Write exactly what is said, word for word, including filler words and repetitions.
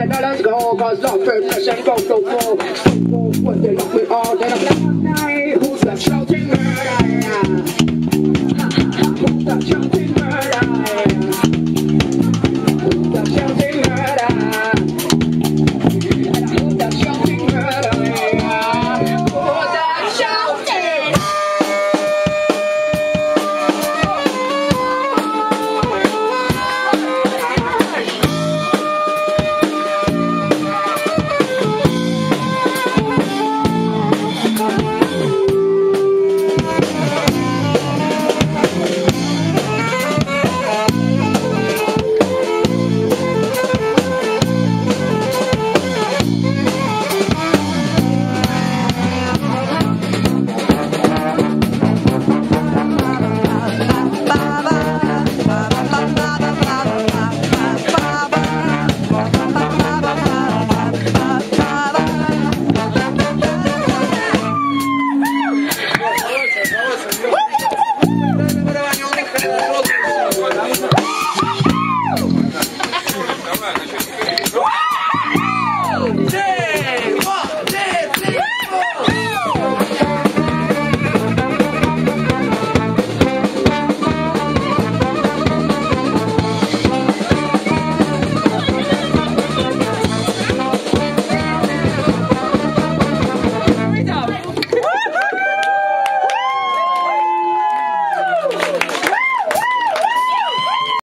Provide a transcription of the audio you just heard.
then let's go, cause love first and go so full. So full, when they lock me all, then I'm like, hey, who's that shouting murder? Who's that shouting murder? Who's that shouting murder? Who's that shouting murder? Who's that shouting? Wow!